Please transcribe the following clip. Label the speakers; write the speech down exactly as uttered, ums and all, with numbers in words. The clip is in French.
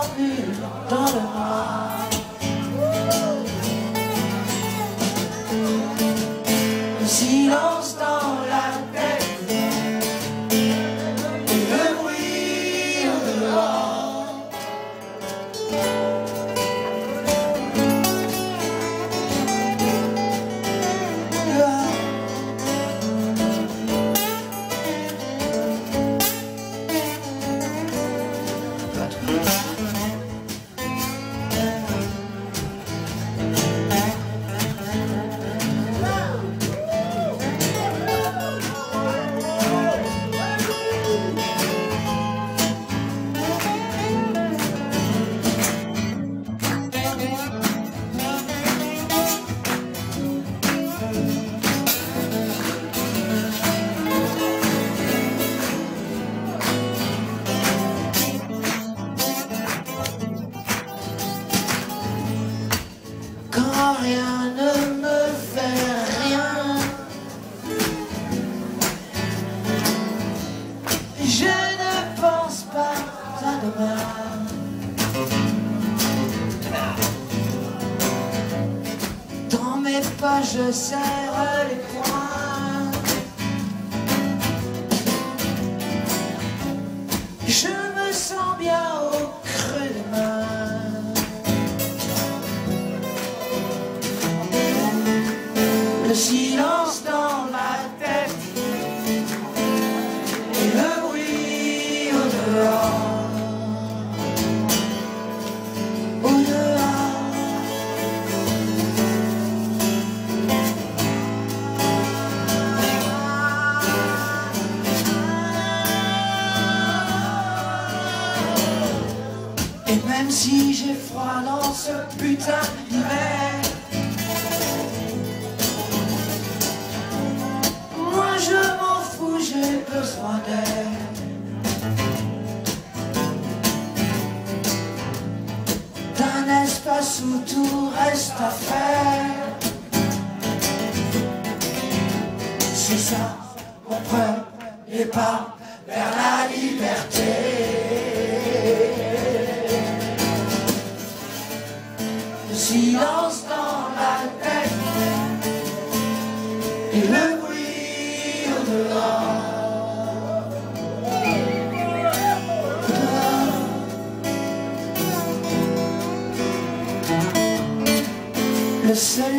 Speaker 1: plus dans le noir. Le silence dans la tête et le bruit au dehors. Quand rien ne me fait rien, je ne pense pas à demain. Dans mes poches je serre les poings. Je me sens bien au creux des mains. Le silence dans ma tête et le bruit au dehors, au dehors. Et même si j'ai froid dans ce putain d'hiver, j'ai besoin d'air. D'un espace où tout reste à faire. C'est ça mon premier pas vers la liberté. Le silence dans la tête et le bruit au dehors. Le seul